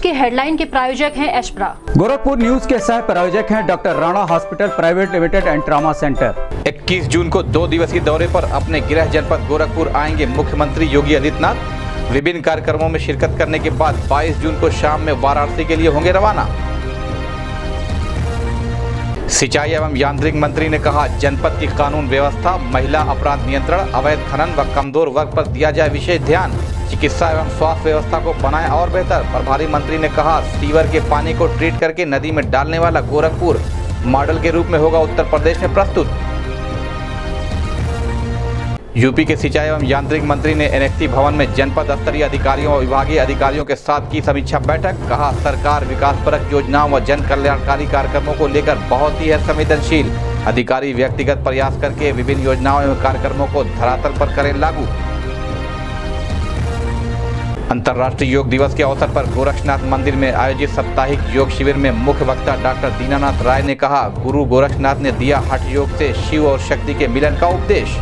के हेडलाइन के प्रायोजक हैं एशप्रा। गोरखपुर न्यूज के सह प्रायोजक हैं doctor Rana hospital private limited and trauma centre. 21 जून को 2 दिवसीय दौरे पर अपने गृह जनपद गोरखपुर आएंगे मुख्यमंत्री योगी आदित्यनाथ। विभिन्न कार्यक्रमों में शिरकत करने के बाद 22 जून को शाम में वाराणसी के लिए होंगे रवाना। सिंचाई एवं यांत्रिक मंत्री ने कहा, जनपद की कानून व्यवस्था, महिला अपराध नियंत्रण, अवैध खनन व कमजोर वर्ग पर दिया जाए विशेष ध्यान। चिकित्सा एवं स्वास्थ्य व्यवस्था को बनाएं और बेहतर। प्रभारी मंत्री ने कहा, सीवर के पानी को ट्रीट करके नदी में डालने वाला गोरखपुर मॉडल के रूप में होगा उत्तर प्रदेश में प्रस्तुत। यूपी के सिंचाई एवं यांत्रिक मंत्री ने एनएक्सी भवन में जनपद स्तरीय अधिकारियों और विभागीय अधिकारियों के साथ की समीक्षा बैठक। कहा, सरकार विकासपरक योजनाओं व जन कल्याणकारी कार्यक्रमों को लेकर बहुत ही है संवेदनशील। अधिकारी व्यक्तिगत प्रयास करके विभिन्न योजनाओं एवं कार्यक्रमों को धरातल पर करें लागू। अंतर्राष्ट्रीय योग दिवस के अवसर पर गोरक्षनाथ मंदिर में आयोजित साप्ताहिक योग शिविर में मुख्य वक्ता डॉक्टर दीनानाथ राय ने कहा, गुरु गोरक्षनाथ ने दिया हठ योग से शिव और शक्ति के मिलन का उपदेश।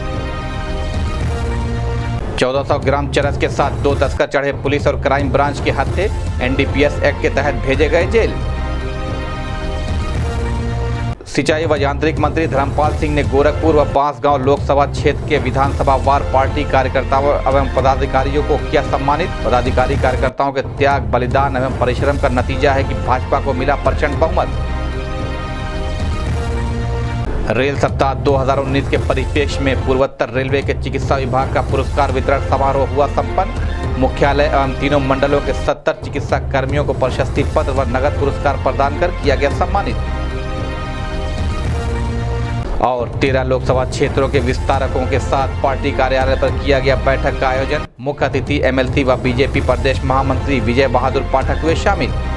1400 ग्राम चरस के साथ 2 तस्कर चढ़े पुलिस और क्राइम ब्रांच के हत्थे, एनडीपीएस एक्ट के तहत भेजे गए जेल। सिंचाई व यांत्रिक मंत्री धर्मपाल सिंह ने गोरखपुर व बांसगांव लोकसभा क्षेत्र के विधानसभा वार पार्टी कार्यकर्ताओं एवं पदाधिकारियों को किया सम्मानित। पदाधिकारी कार्यकर्ताओं के त्याग, बलिदान एवं परिश्रम का नतीजा है कि भाजपा को मिला प्रचंड बहुमत। रेल सप्ताह 2019 के परिप्रेक्ष्य में पूर्वोत्तर रेलवे के चिकित्सा विभाग का पुरस्कार वितरण समारोह हुआ संपन्न। मुख्यालय एवं तीनों मंडलों के 70 चिकित्सा कर्मियों को प्रशस्ति पत्र व नगद पुरस्कार प्रदान कर किया गया सम्मानित। और 13 लोकसभा क्षेत्रों के विस्तारकों के साथ पार्टी कार्यालय पर किया गया बैठक का आयोजन। मुख्य अतिथि एमएलसी व बीजेपी प्रदेश महामंत्री विजय बहादुर पाठक हुए शामिल।